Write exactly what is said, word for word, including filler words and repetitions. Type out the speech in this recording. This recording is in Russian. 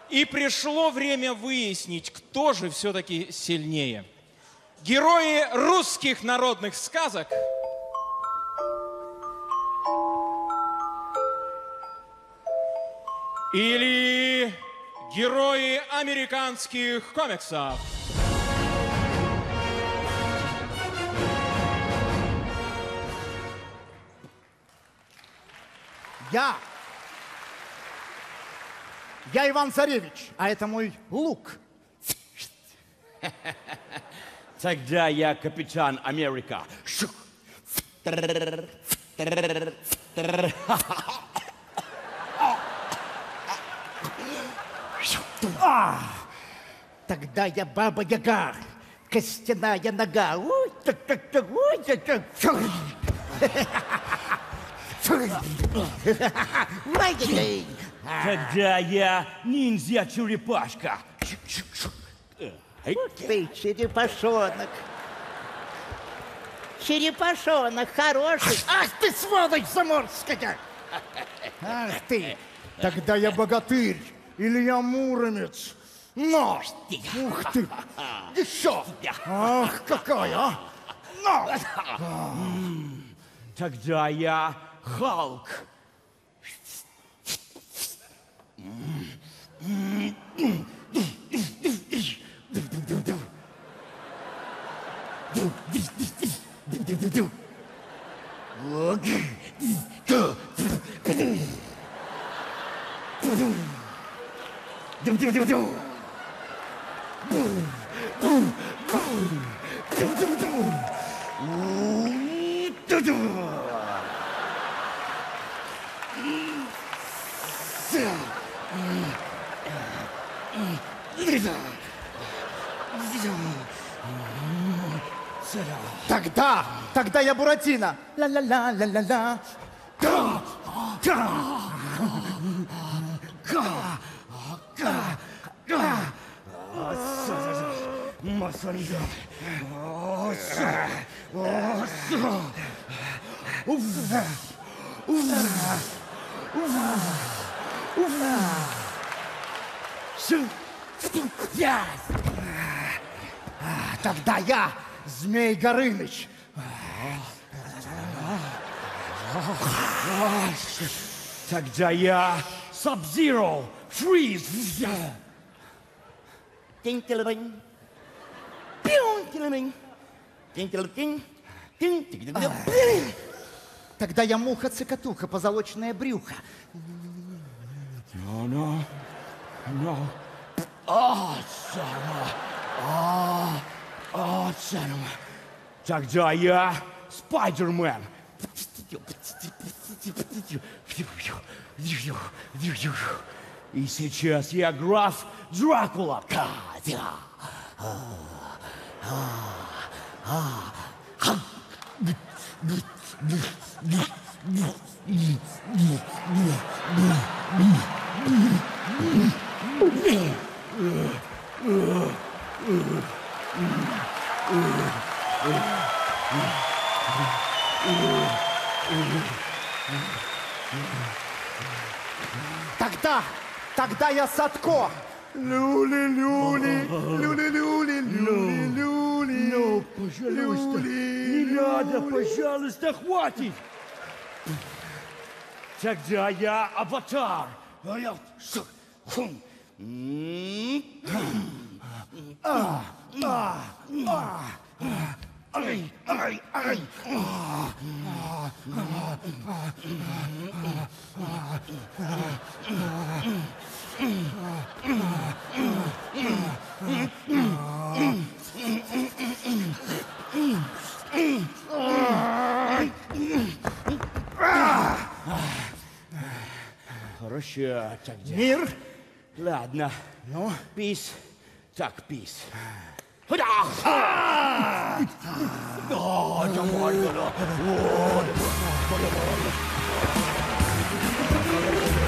И пришло время выяснить, кто же все-таки сильнее. Герои русских народных сказок или герои американских комиксов? Я. Я Иван Царевич, а это мой лук. Тогда я капитан Америка. А, тогда я Баба Яга, костяная нога. Ой, так, так, так, ой, так, так. Тогда я ниндзя-черепашка. Ты черепашонок. Черепашонок хороший. Ах ты, сволочь заморская! Ах ты! Тогда я богатырь. Или я муромец. Но! Ух ты! Еще! Ах, какая, а! Но! Тогда я Халк. Тогда, тогда я Буратино. Ла-ла-ла-ла-ла-ла. Тогда я Змей Горыныч. Тогда я Саб-Зиро. Фриз. Тинь-тилы-бинь. Пиу-тилы-бинь. Тинь-тилы-тинь. Тинь-тилы-бинь. Тогда я муха-цикатуха, позолоченное брюхо. No, no, no. Awesome. А, awesome. Тогда я Спайдермен. И сейчас я граф Дракула. Тогда, тогда я Садко. Люли-люли, люли-люли, люли-люли. Ну, пожалуйста, не надо, пожалуйста, хватит. Тогда я Аватар. А, а, а. Ай, ай, ай. Хорошо, тогда. Мир? Ладно. Ну? Пис, так пис. Да,